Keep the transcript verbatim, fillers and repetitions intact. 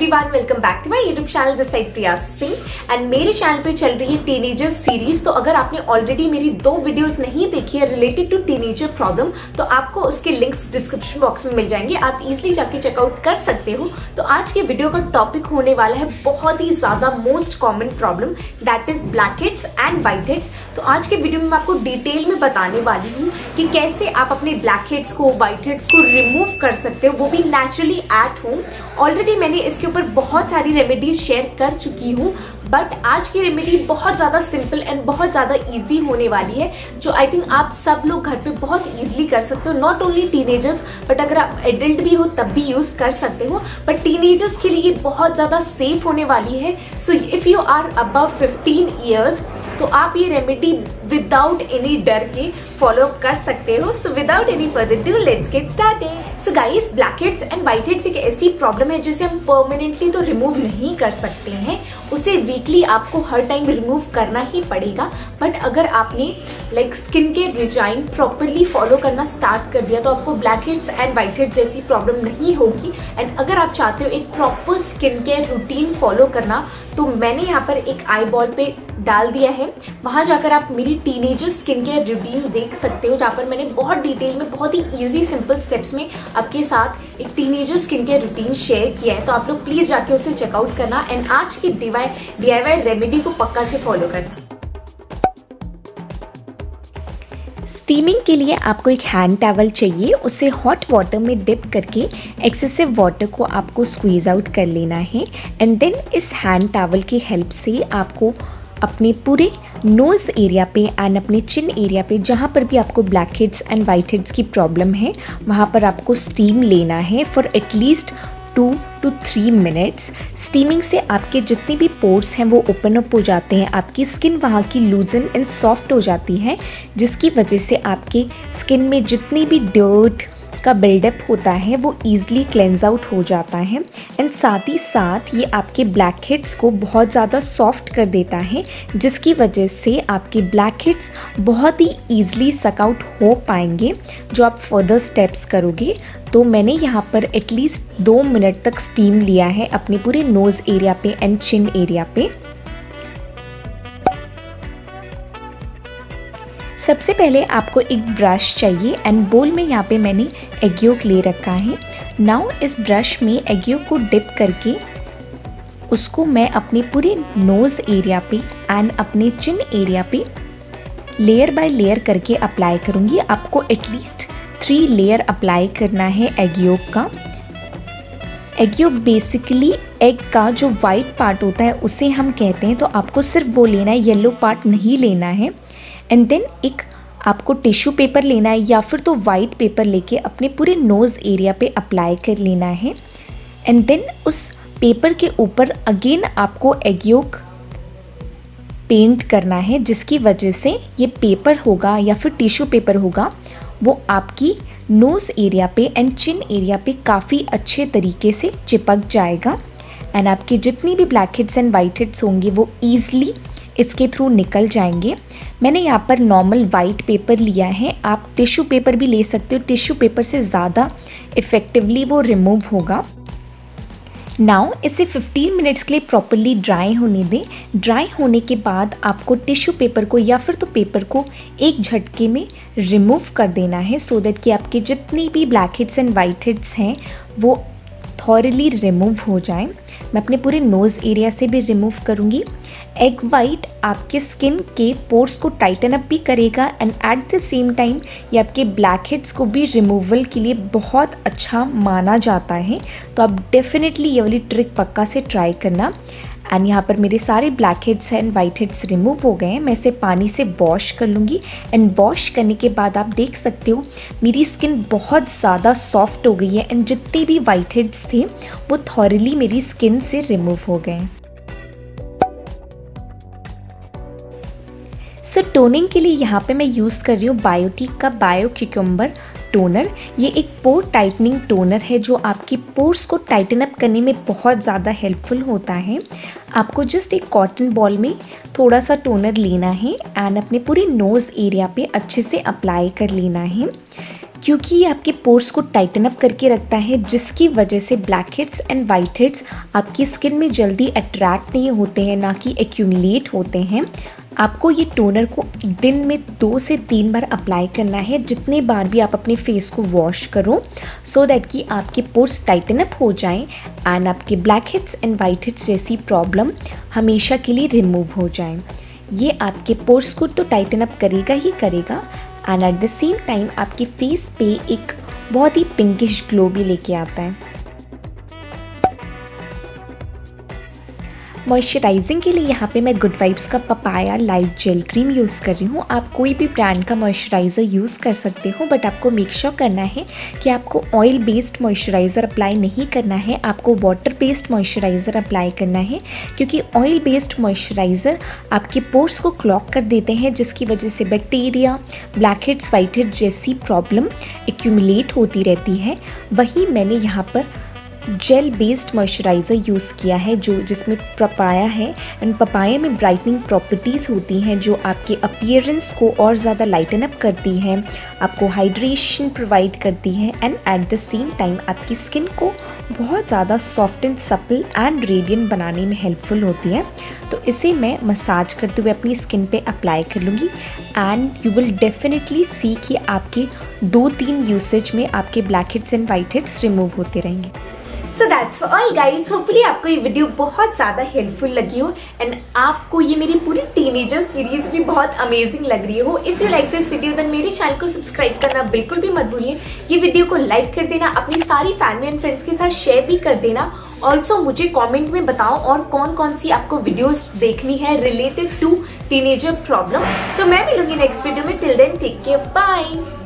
Everyone, welcome back to my YouTube channel this side Priya Singh and मेरे channel पे चल रही है टीनेजर सीरीज। तो अगर आपने ऑलरेडी मेरी दो वीडियोस नहीं देखी है रिलेटेड टू टीनेजर प्रॉब्लम तो आपको उसके लिंक्स डिस्क्रिप्शन बॉक्स में मिल जाएंगे, आप इजीली जाके चेकआउट कर सकते हो। तो आज के वीडियो का टॉपिक होने वाला है बहुत ही ज्यादा most common problem, that is blackheads and whiteheads. तो आज के वीडियो में मैं आपको डिटेल में बताने वाली हूँ कि कैसे आप अपने ब्लैक हेड्स को, व्हाइट हेड्स को रिमूव कर सकते हो, वो भी नेचुरली एट होम। ऑलरेडी मैंने इसके ऊपर बहुत सारी रेमेडीज शेयर कर चुकी हूँ, बट आज की रेमेडी बहुत ज़्यादा सिंपल एंड बहुत ज़्यादा इजी होने वाली है, जो आई थिंक आप सब लोग घर पे बहुत इजीली कर सकते हो। नॉट ओनली टीनेजर्स बट अगर आप एडल्ट भी हो तब भी यूज़ कर सकते हो, बट टीनेजर्स के लिए बहुत ज़्यादा सेफ होने वाली है। So if you are above fifteen years तो आप ये रेमेडी विदाउट एनी डर के फॉलो कर सकते हो। So without any further do let's get started. So guys, blackheads and whiteheads एक ऐसी प्रॉब्लम है जिसे हम परमानेंटली तो रिमूव नहीं कर सकते हैं, उसे वीकली आपको हर टाइम रिमूव करना ही पड़ेगा। बट अगर आपने like skin care regime properly follow करना स्टार्ट कर दिया तो आपको blackheads and whiteheads जैसी प्रॉब्लम नहीं होगी। एंड अगर आप चाहते हो एक proper skin care routine follow करना तो मैंने यहाँ पर एक आई बॉल पे डाल दिया है, वहाँ जाकर आप मेरी टीनेजर स्किन केयर रूटीन देख सकते हो, जहाँ पर मैंने बहुत डिटेल में बहुत ही इजी सिंपल स्टेप्स में आपके साथ एक teenager skin care routine share किया है। तो आप लोग प्लीज़ जाके उसे चेकआउट करना एंड आज की D Y D I Y remedy को पक्का से फॉलो करना। स्टीमिंग के लिए आपको एक हैंड टॉवल चाहिए, उसे हॉट वाटर में डिप करके एक्सेसिव वाटर को आपको स्क्वीज आउट कर लेना है। एंड देन इस हैंड टॉवल की हेल्प से आपको अपने पूरे नोज़ एरिया पे एंड अपने चिन एरिया पे जहाँ पर भी आपको blackheads and whiteheads की प्रॉब्लम है वहाँ पर आपको स्टीम लेना है for at least two two three minutes. Steaming से आपके जितने भी पोर्स हैं वो ओपन अप हो जाते हैं, आपकी स्किन वहाँ की लूजन एंड सॉफ्ट हो जाती है, जिसकी वजह से आपके स्किन में जितनी भी डर्ट का बिल्डअप होता है वो ईज़िली क्लेंज आउट हो जाता है। एंड साथ ही साथ ये आपके ब्लैक हेड्स को बहुत ज़्यादा सॉफ्ट कर देता है, जिसकी वजह से आपके ब्लैक हेड्स बहुत ही ईज़िली सक आउट हो पाएंगे जो आप फर्दर स्टेप्स करोगे। तो मैंने यहाँ पर एटलीस्ट दो मिनट तक स्टीम लिया है अपने पूरे नोज़ एरिया पे एंड चिन एरिया पे। सबसे पहले आपको एक ब्रश चाहिए एंड बोल में यहाँ पे मैंने एग योक ले रखा है। नाउ इस ब्रश में एग योक को डिप करके उसको मैं अपने पूरे नोज़ एरिया पे एंड अपने चिन एरिया पे लेयर बाय लेयर करके अप्लाई करूँगी। आपको एटलीस्ट थ्री लेयर अप्लाई करना है एग योक का। एग योक बेसिकली एग का जो वाइट पार्ट होता है उसे हम कहते हैं, तो आपको सिर्फ वो लेना है, येलो पार्ट नहीं लेना है। एंड देन एक आपको टिश्यू पेपर लेना है या फिर तो वाइट पेपर लेके अपने पूरे नोज़ एरिया पे अप्लाई कर लेना है। एंड देन उस पेपर के ऊपर अगेन आपको एग योक पेंट करना है, जिसकी वजह से ये पेपर होगा या फिर टिश्यू पेपर होगा वो आपकी नोज़ एरिया पे एंड चिन एरिया पे काफ़ी अच्छे तरीके से चिपक जाएगा। एंड आपके जितनी भी blackheads and whiteheads होंगे वो ईज़िली इसके थ्रू निकल जाएंगे। मैंने यहाँ पर नॉर्मल वाइट पेपर लिया है, आप टिश्यू पेपर भी ले सकते हो, टिश्यू पेपर से ज़्यादा इफ़ेक्टिवली वो रिमूव होगा। नाउ इसे फिफ्टीन मिनट्स के लिए प्रॉपरली ड्राई होने दें। ड्राई होने के बाद आपको टिश्यू पेपर को या फिर तो पेपर को एक झटके में रिमूव कर देना है, सो दैट कि आपके जितनी भी blackheads and whiteheads हैं वो थॉरली रिमूव हो जाएं। मैं अपने पूरे नोज़ एरिया से भी रिमूव करूँगी। एग वाइट आपके स्किन के पोर्स को टाइटन अप भी करेगा and at the same time ये आपके ब्लैक हेड्स को भी रिमूवल के लिए बहुत अच्छा माना जाता है। तो आप डेफिनेटली ये वाली ट्रिक पक्का से ट्राई करना। एंड यहाँ पर मेरे सारे blackheads and whiteheads remove हो गए हैं। मैं इसे पानी से वॉश कर लूँगी एंड वॉश करने के बाद आप देख सकते हो मेरी स्किन बहुत ज़्यादा सॉफ्ट हो गई है एंड जितने भी वाइट हेड्स थे वो थॉरली मेरी स्किन से रिमूव हो गए। सो टोनिंग के लिए यहाँ पे मैं यूज़ कर रही हूँ बायोटिक का बायो क्यूकम्बर टोनर। ये एक पोर टाइटनिंग टोनर है जो आपकी पोर्स को टाइटन अप करने में बहुत ज़्यादा हेल्पफुल होता है। आपको जस्ट एक कॉटन बॉल में थोड़ा सा टोनर लेना है एंड अपने पूरे नोज़ एरिया पे अच्छे से अप्लाई कर लेना है। क्योंकि ये आपके पोर्स को टाइटन अप करके रखता है, जिसकी वजह से blackheads and whiteheads आपकी स्किन में जल्दी अट्रैक्ट नहीं होते हैं, ना कि एक्यूमुलेट होते हैं। आपको ये टोनर को दिन में दो से तीन बार अप्लाई करना है, जितने बार भी आप अपने फेस को वॉश करो, सो दैट कि आपके पोर्स टाइटन अप हो जाएं एंड आपके blackheads and whiteheads जैसी प्रॉब्लम हमेशा के लिए रिमूव हो जाएं। ये आपके पोर्स को तो टाइटन अप करेगा ही करेगा and at the same time आपके फेस पे एक बहुत ही पिंकिश ग्लो भी लेके आता है। मॉइस्चराइजिंग के लिए यहाँ पे मैं गुड वाइब्स का papaya light gel cream use कर रही हूँ। आप कोई भी ब्रांड का मॉइस्चराइज़र यूज़ कर सकते हो, बट आपको मेक श्योर करना है कि आपको ऑयल बेस्ड मॉइस्चराइज़र अप्लाई नहीं करना है, आपको वाटर बेस्ड मॉइस्चराइज़र अप्लाई करना है, क्योंकि ऑयल बेस्ड मॉइस्चराइज़र आपके पोर्स को क्लॉग कर देते हैं, जिसकी वजह से bacteria, blackheads, whiteheads जैसी प्रॉब्लम एक्यूमुलेट होती रहती है। वही मैंने यहाँ पर जेल बेस्ड मॉइस्चराइज़र यूज़ किया है, जो जिसमें पपाया है एंड पपाया में ब्राइटनिंग प्रॉपर्टीज़ होती हैं, जो आपके अपीयरेंस को और ज़्यादा लाइटन अप करती हैं, आपको हाइड्रेशन प्रोवाइड करती है and at the same time आपकी स्किन को बहुत ज़्यादा soft and supple and radiant बनाने में हेल्पफुल होती है। तो इसे मैं मसाज करते हुए अपनी स्किन पे अप्लाई कर लूँगी and you will definitely see कि आपके दो तीन यूसेज में आपके blackheads and whiteheads remove होते रहेंगे। So that's for all guys, hopefully आपको ये वीडियो बहुत ज़्यादा हेल्पफुल लगी हो एंड आपको ये मेरी पूरी टीनेजर सीरीज भी बहुत अमेजिंग लग रही हो। If you like this video then मेरे चैनल को सब्सक्राइब करना बिल्कुल भी मत भूलिए। ये वीडियो को लाइक कर देना, अपनी सारी फैमिली एंड फ्रेंड्स के साथ शेयर भी कर देना। ऑल्सो मुझे कॉमेंट में बताओ और कौन कौन सी आपको वीडियोज देखनी है related to teenager problem. So मैं मिलूंगी नेक्स्ट वीडियो में। Till then take care, bye.